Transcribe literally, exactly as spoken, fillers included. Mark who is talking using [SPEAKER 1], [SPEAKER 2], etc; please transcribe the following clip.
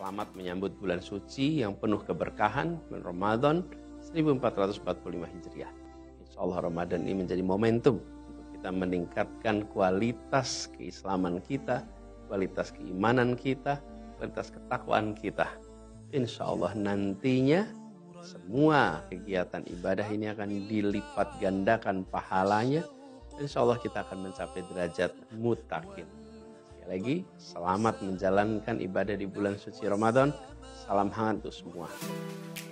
[SPEAKER 1] selamat menyambut bulan suci yang penuh keberkahan, bulan Ramadan seribu empat ratus empat puluh lima Hijriah. Insya Allah Ramadan ini menjadi momentum untuk kita meningkatkan kualitas keislaman kita, kualitas keimanan kita, kualitas ketakwaan kita. Insya Allah nantinya semua kegiatan ibadah ini akan dilipat gandakan pahalanya. Insya Allah kita akan mencapai derajat mutakin. Sekali lagi, selamat menjalankan ibadah di bulan suci Ramadan. Salam hangat untuk semua.